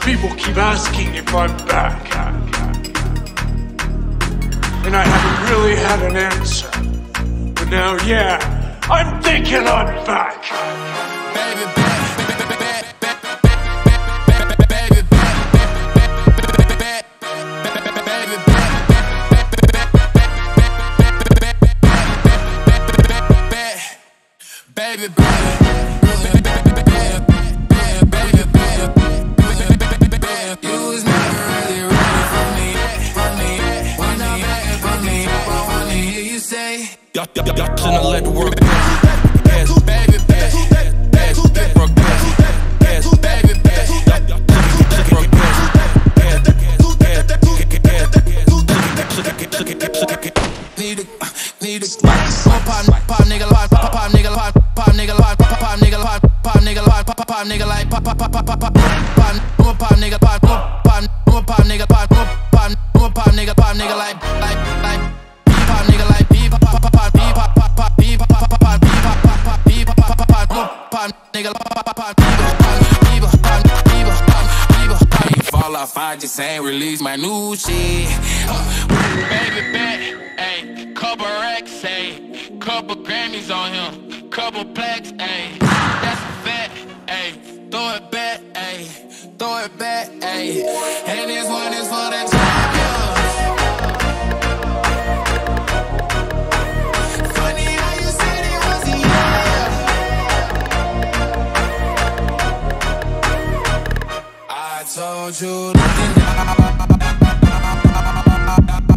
People keep asking if I'm back, and I haven't really had an answer. But now, yeah, I'm thinking I'm back. Baby, y'all shouldn't let the world pass, baby, pass, broke pass, baby, pass, broke need a pop nigga like pop nigga like pop nigga like pop nigga like pop nigga like pop nigga like pop nigga pop nigga like fall off, I just ain't release my new shit. Baby bet, ayy, couple racks, ayy, couple Grammys on him, couple plaques, ayy, that's a fact, ayy, throw it back, ayy, throw it back, ayy, and this one is for the champions. I told you nothing.